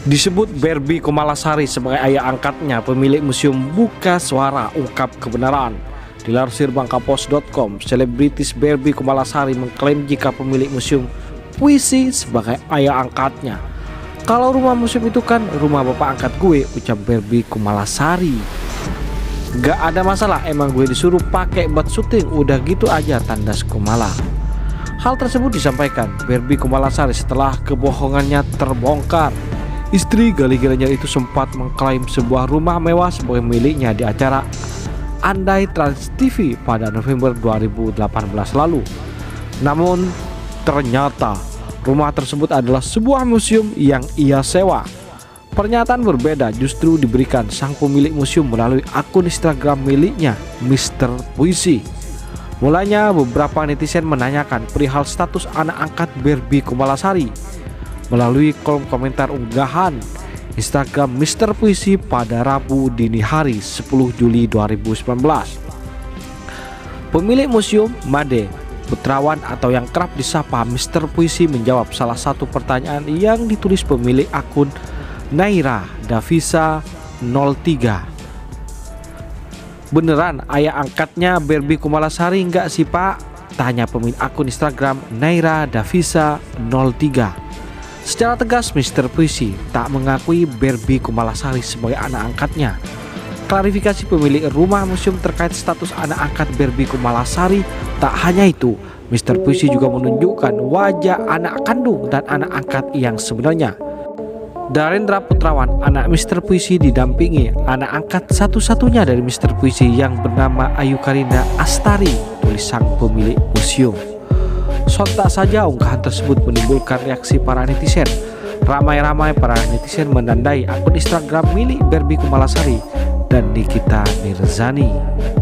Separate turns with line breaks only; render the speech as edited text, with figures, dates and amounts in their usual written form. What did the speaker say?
Disebut Barbie Kumalasari sebagai ayah angkatnya, pemilik museum buka suara ungkap kebenaran. Dilansir bangkapos.com, selebritis Barbie Kumalasari mengklaim jika pemilik museum puisi sebagai ayah angkatnya. Kalau rumah museum itu kan rumah bapak angkat gue, ucap Barbie Kumalasari. Gak ada masalah, emang gue disuruh pakai buat syuting, udah gitu aja, tandas Kumala. Hal tersebut disampaikan Barbie Kumalasari setelah kebohongannya terbongkar. Istri gali-galinya itu sempat mengklaim sebuah rumah mewah sebagai miliknya di acara Andai Trans TV pada November 2018 lalu. Namun ternyata rumah tersebut adalah sebuah museum yang ia sewa. Pernyataan berbeda justru diberikan sang pemilik museum melalui akun Instagram miliknya, Mr. Puisi. Mulanya beberapa netizen menanyakan perihal status anak angkat Barbie Kumalasari melalui kolom komentar unggahan Instagram Mr. Puisi pada Rabu dini hari 10 Juli 2019. Pemilik museum Made Putrawan atau yang kerap disapa Mr. Puisi menjawab salah satu pertanyaan yang ditulis pemilik akun Naira Davisa 03. Beneran ayah angkatnya Barbie Kumalasari enggak sih Pak? Tanya pemilik akun Instagram Naira Davisa 03. Secara tegas Mr. Puisi tak mengakui Barbie Kumalasari sebagai anak angkatnya. Klarifikasi pemilik rumah museum terkait status anak angkat Barbie Kumalasari. Tak hanya itu, Mr. Puisi juga menunjukkan wajah anak kandung dan anak angkat yang sebenarnya. Darendra Putrawan, anak Mr. Puisi, didampingi anak angkat satu-satunya dari Mr. Puisi yang bernama Ayu Karinda Astari, tulis sang pemilik museum. Sontak saja unggahan tersebut menimbulkan reaksi para netizen. Ramai-ramai para netizen menandai akun Instagram milik Barbie Kumalasari dan Nikita Mirzani.